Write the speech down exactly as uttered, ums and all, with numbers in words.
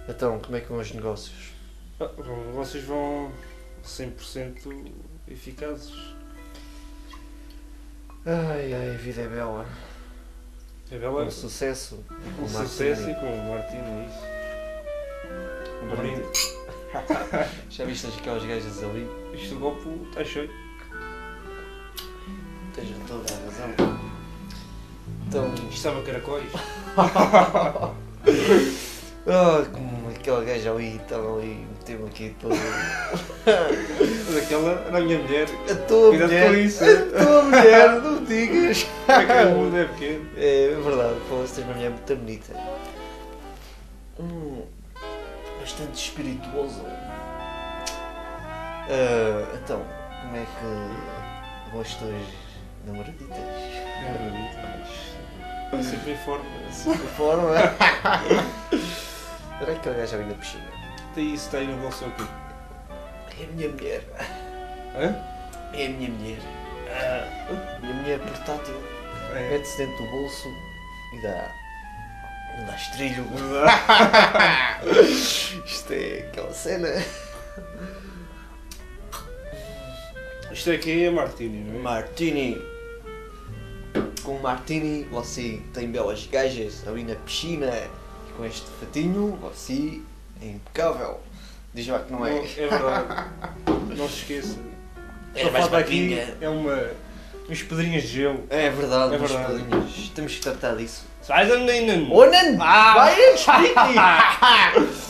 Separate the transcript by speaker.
Speaker 1: Então, como é que vão os negócios?
Speaker 2: Ah, os negócios vão cem por cento eficazes.
Speaker 1: Ai ai, a vida é bela.
Speaker 2: É bela,
Speaker 1: Um sucesso.
Speaker 2: um
Speaker 1: o
Speaker 2: sucesso
Speaker 1: Martini.
Speaker 2: e com o Martini, é isso. Um brinde.
Speaker 1: Já viste aquelas gajas ali?
Speaker 2: Isto o copo está cheio.
Speaker 1: Tens toda a razão. Então.
Speaker 2: Isto estava caracóis.
Speaker 1: Ah, como aquela gaja ali estava ali, meteu-me aqui todo.
Speaker 2: Mas aquela era a minha mulher.
Speaker 1: A tua
Speaker 2: Cuidado
Speaker 1: mulher.
Speaker 2: com isso.
Speaker 1: A tua mulher, não digas.
Speaker 2: É que o mundo é pequeno.
Speaker 1: É verdade, pô, você tens uma mulher muito bonita. Hum, bastante espirituoso. Ah, então, como é que vão as tuas namoraditas?
Speaker 2: É verdade, mas sempre em forma.
Speaker 1: De forma. Olha aquela gaja ali na piscina.
Speaker 2: Tem isso, está aí no bolso o quê?
Speaker 1: É a minha mulher.
Speaker 2: Hã?
Speaker 1: É a minha mulher. A minha mulher portátil.
Speaker 2: É.
Speaker 1: Mete-se dentro do bolso e dá. dá estrilho. Isto é aquela cena.
Speaker 2: Isto aqui é Martini, não é?
Speaker 1: Martini. Com Martini você tem belas gajas ali na piscina. E com este fatinho você é impecável. Diz lá que não é.
Speaker 2: É verdade. Não se esqueça.
Speaker 1: É
Speaker 2: Só
Speaker 1: mais
Speaker 2: falta aqui
Speaker 1: magrinha.
Speaker 2: é uma. uns pedrinhas de gelo.
Speaker 1: É verdade,
Speaker 2: É
Speaker 1: mas
Speaker 2: verdade.
Speaker 1: pedrinhas. Temos que tratar disso.
Speaker 2: Sai, Anina!
Speaker 1: Oh, não! Vai, explique!